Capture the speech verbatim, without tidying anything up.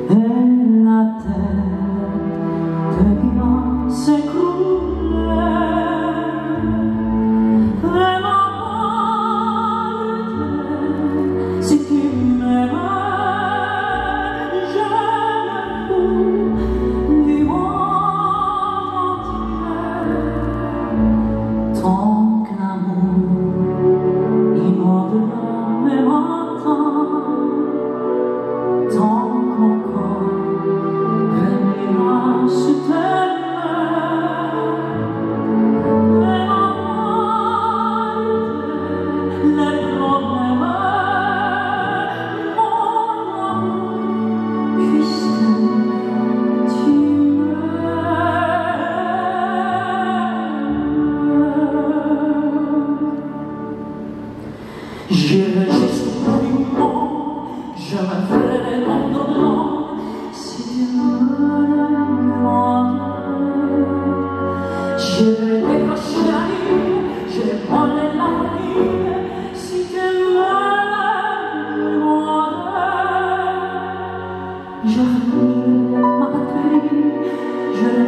et la terre devient s'écrouler. Vraiment si tu m'aimes, je le fous du monde entier. Tant que l'amour immordera mes matins, tant qu'on corps réunira sur tes j'irai jusqu'au moment, je me ferai mon dedans, si tu me demandes. J'irai décrocher la ligne, j'irai prendre la ligne, si tu me demandes. Je renie ma patrie, je